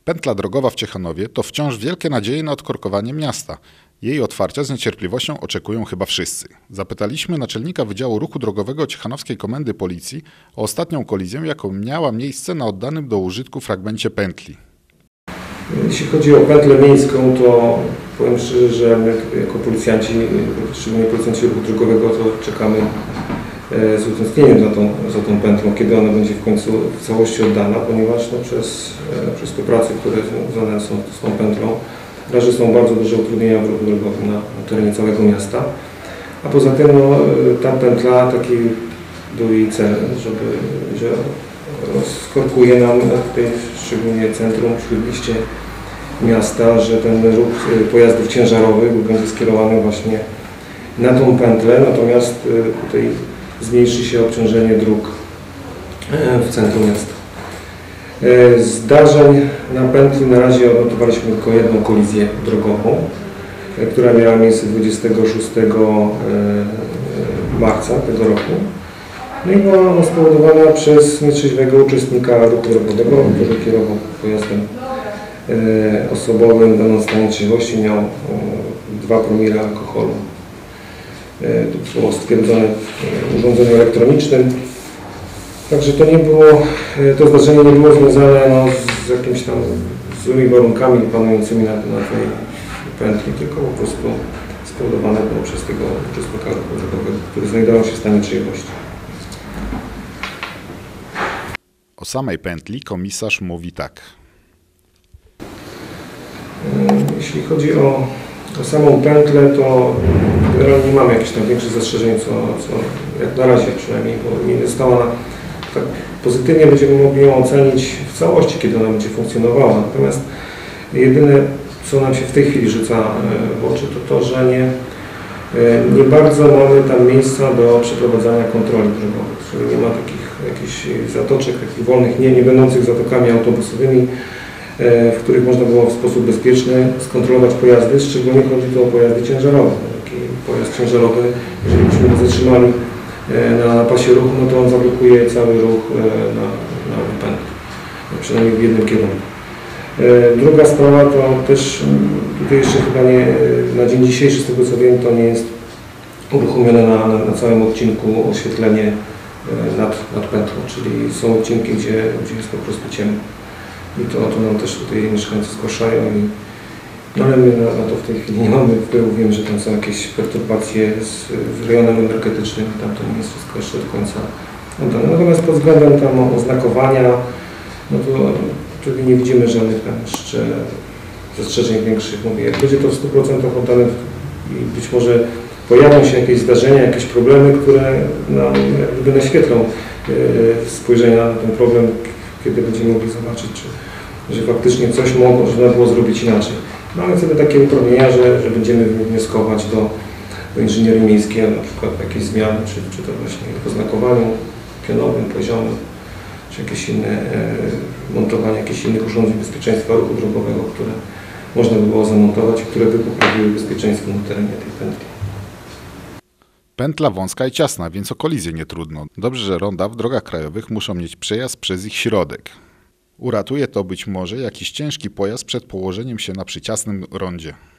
Pętla drogowa w Ciechanowie to wciąż wielkie nadzieje na odkorkowanie miasta. Jej otwarcia z niecierpliwością oczekują chyba wszyscy. Zapytaliśmy naczelnika Wydziału Ruchu Drogowego Ciechanowskiej Komendy Policji o ostatnią kolizję, jaką miała miejsce na oddanym do użytku fragmencie pętli. Jeśli chodzi o pętlę miejską, to powiem szczerze, że my jako policjanci, szczególnie policjanci ruchu drogowego, to czekamy z utęsknieniem za tą pętlą, kiedy ona będzie w końcu w całości oddana, ponieważ przez te prace, które związane są z tą pętlą, razie są bardzo duże utrudnienia w ruchu drogowym na terenie całego miasta. A poza tym ta pętla, taki był jej cel, że skorkuje nam tutaj, szczególnie centrum, śródmieście miasta, że ten ruch pojazdów ciężarowych będzie skierowany właśnie na tą pętlę, natomiast tutaj zmniejszy się obciążenie dróg w centrum miasta. Zdarzeń na pętli na razie odnotowaliśmy tylko jedną kolizję drogową, która miała miejsce 26 marca tego roku. No i była ona spowodowana przez nietrzeźwego uczestnika ruchu drogowego, który kierował pojazdem osobowym, będąc w stanie trzeźwości, miał 2 promile alkoholu. To było stwierdzone w urządzeniu elektronicznym. Także to zdarzenie nie było związane z jakimiś tam złymi warunkami panującymi na tej pętli, tylko po prostu spowodowane było przez tego uczestnika ruchu drogowego, który znajdował się w stanie trzeźwości. O samej pętli komisarz mówi tak. Jeśli chodzi o samą pętlę, to generalnie nie mamy jakichś tam większych zastrzeżeń, co jak na razie przynajmniej, bo nie została ona tak pozytywnie, będziemy mogli ją ocenić w całości, kiedy ona będzie funkcjonowała. Natomiast jedyne, co nam się w tej chwili rzuca w oczy, to że nie bardzo mamy tam miejsca do przeprowadzania kontroli drogowych, czyli nie ma takich jakichś zatoczek, takich wolnych, nie będących zatokami autobusowymi, w których można było w sposób bezpieczny skontrolować pojazdy, szczególnie chodzi tu o pojazdy ciężarowe. Taki pojazd ciężarowy, jeżeli byśmy go zatrzymali na pasie ruchu, no to on zablokuje cały ruch na pętli, przynajmniej w jednym kierunku. Druga sprawa to też, tutaj jeszcze chyba nie, na dzień dzisiejszy, z tego co wiem, to nie jest uruchomione na całym odcinku oświetlenie nad pętlą, czyli są odcinki, gdzie jest po prostu ciemno. I to nam też tutaj mieszkańcy zgłaszają, ale my na to w tej chwili nie mamy wpływu. Wiem, że tam są jakieś perturbacje z rejonem energetycznym, tam to nie jest wszystko jeszcze do końca oddane. Natomiast pod względem tam oznakowania, no to tutaj nie widzimy żadnych tam jeszcze zastrzeżeń większych. Mówię, jak będzie to w 100% oddane i być może pojawią się jakieś zdarzenia, jakieś problemy, które nam jakby naświetlą spojrzenie na ten problem, kiedy będziemy mogli zobaczyć, że faktycznie coś można było zrobić inaczej. Mamy wtedy takie uprawnienia, że będziemy wnioskować do inżynierii miejskiej, na przykład jakieś zmiany, czy to właśnie w oznakowaniu pionowym, poziomym, czy jakieś inne montowanie jakichś innych urządzeń bezpieczeństwa ruchu drogowego, które można by było zamontować, które by poprawiły bezpieczeństwo na terenie tej pętli. Pętla wąska i ciasna, więc o kolizję nie trudno. Dobrze, że ronda w drogach krajowych muszą mieć przejazd przez ich środek. Uratuje to być może jakiś ciężki pojazd przed położeniem się na przyciasnym rondzie.